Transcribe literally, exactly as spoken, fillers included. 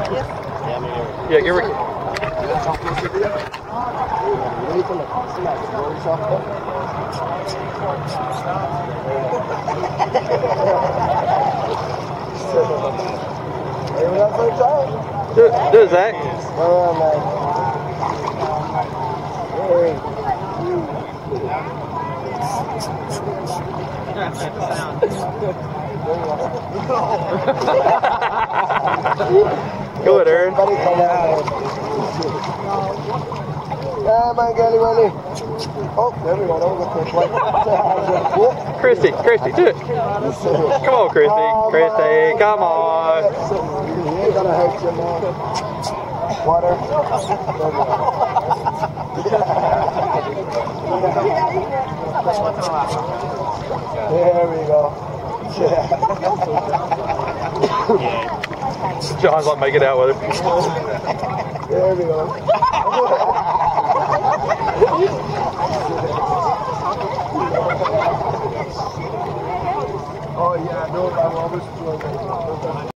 Yeah, give her. Do it, do it, Zach. Oh, man. Go ahead, Aaron. Yeah, my girlie, really. Oh, there we go. That was a quick one. Kristi, Kristi, do it. Come on, Kristi. Kristi, come on. You ain't gonna hurt you, man. Water. There we go. There we go. John's like making out with her. There we go. Oh yeah, no, I'm always doing that.